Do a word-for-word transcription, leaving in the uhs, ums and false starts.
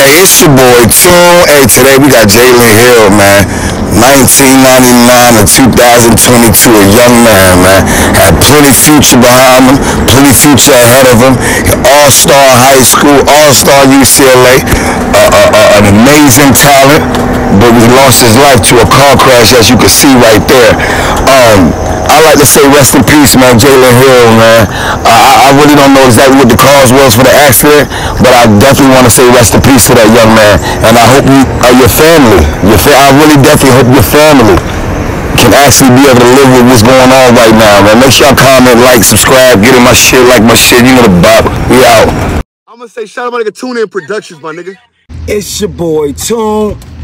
Hey, it's your boy Toon. Hey, today we got Jalen Hill, man. nineteen ninety-nine to two thousand twenty-two, a young man, man. Had plenty future behind him, plenty future ahead of him. All-star high school, all-star U C L A. Uh, uh, uh, an amazing talent, but he lost his life to a car crash, as you can see right there. Um, I like to say rest in peace, man, Jalen Hill, man. Uh, I, I really don't know exactly what the cause was for the accident, but I definitely want to say rest in peace to that young man. And I hope you, uh, your family, your fa I really definitely hope your family can actually be able to live with what's going on right now, man. Make sure y'all comment, like, subscribe, get in my shit, like my shit. You know the bop. We out. I'm gonna say shout out my nigga Tune In Productions, my nigga. It's your boy Toon.